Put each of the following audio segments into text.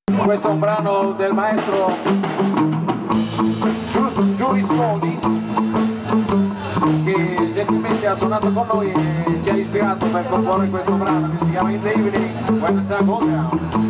Questo è un brano del maestro Giulio Spoli, che gentilmente ha suonato con noi e ci ha ispirato per comporre questo brano che si chiama In the Evening When the Sun Goes Down.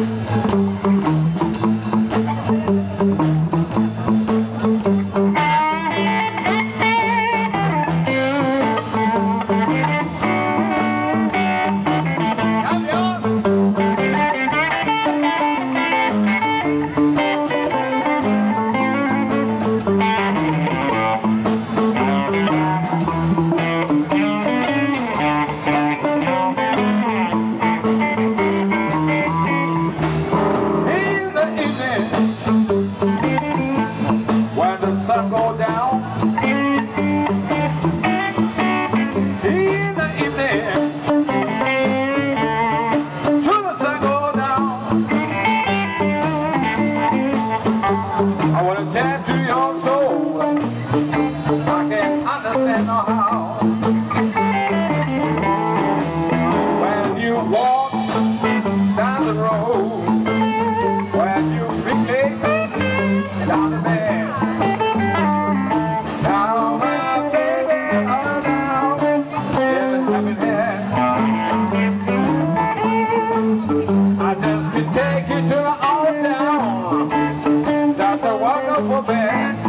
Sun go down in the evening, till the sun go down. I wanna tend to your soul, I can't understand no how. When you walk down the road, when you reflect down the bed, I just could take you to the old town, just a wonderful band.